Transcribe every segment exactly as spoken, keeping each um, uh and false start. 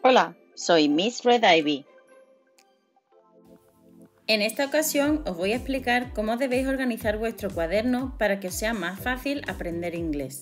Hola, soy Miss Red Ivy. En esta ocasión os voy a explicar cómo debéis organizar vuestro cuaderno para que os sea más fácil aprender inglés.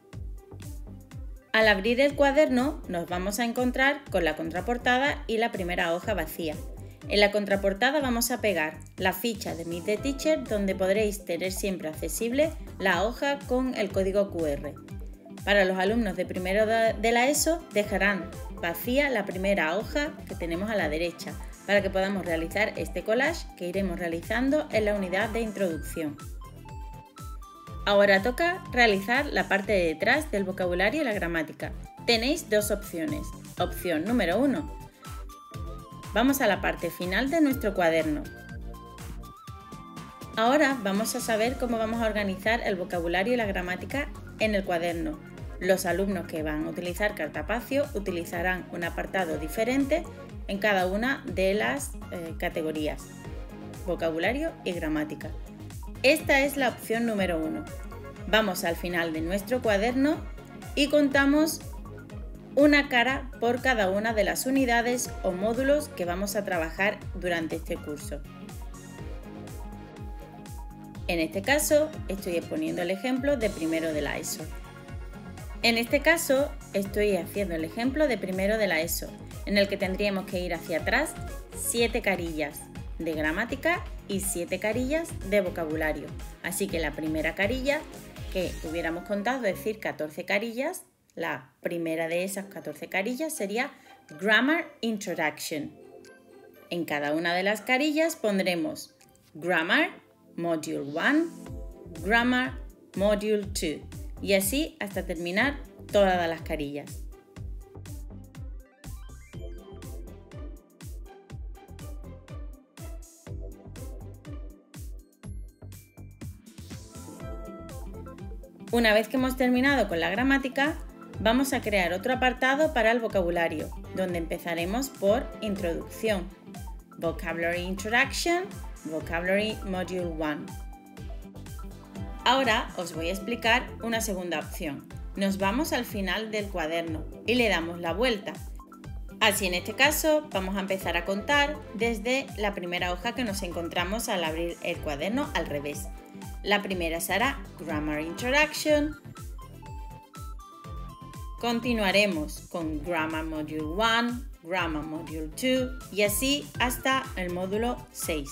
Al abrir el cuaderno nos vamos a encontrar con la contraportada y la primera hoja vacía. En la contraportada vamos a pegar la ficha de Meet the Teacher, donde podréis tener siempre accesible la hoja con el código cu erre. Para los alumnos de primero de la ESO dejarán vacía la primera hoja que tenemos a la derecha para que podamos realizar este collage que iremos realizando en la unidad de introducción. Ahora toca realizar la parte de detrás del vocabulario y la gramática. Tenéis dos opciones. Opción número uno. Vamos a la parte final de nuestro cuaderno. Ahora vamos a saber cómo vamos a organizar el vocabulario y la gramática en el cuaderno. Los alumnos que van a utilizar Cartapacio utilizarán un apartado diferente en cada una de las eh, categorías, vocabulario y gramática. Esta es la opción número uno. Vamos al final de nuestro cuaderno y contamos una cara por cada una de las unidades o módulos que vamos a trabajar durante este curso. En este caso estoy exponiendo el ejemplo de primero de la ESO. En este caso estoy haciendo el ejemplo de primero de la ESO, en el que tendríamos que ir hacia atrás siete carillas de gramática y siete carillas de vocabulario. Así que la primera carilla que hubiéramos contado, es decir, catorce carillas, la primera de esas catorce carillas sería Grammar Introduction. En cada una de las carillas pondremos Grammar Module uno, Grammar Module dos y así hasta terminar todas las carillas. Una vez que hemos terminado con la gramática, vamos a crear otro apartado para el vocabulario, donde empezaremos por introducción, Vocabulary Introduction, Vocabulary Module uno. Ahora os voy a explicar una segunda opción. Nos vamos al final del cuaderno y le damos la vuelta. Así en este caso vamos a empezar a contar desde la primera hoja que nos encontramos al abrir el cuaderno al revés. La primera será Grammar Introduction. Continuaremos con Grammar Module uno, Grammar Module dos y así hasta el módulo seis.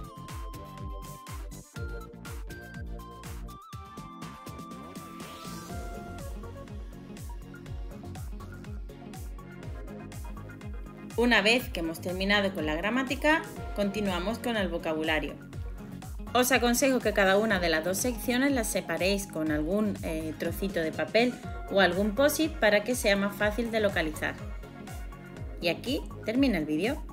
Una vez que hemos terminado con la gramática, continuamos con el vocabulario. Os aconsejo que cada una de las dos secciones las separéis con algún eh, trocito de papel o algún post-it para que sea más fácil de localizar. Y aquí termina el vídeo.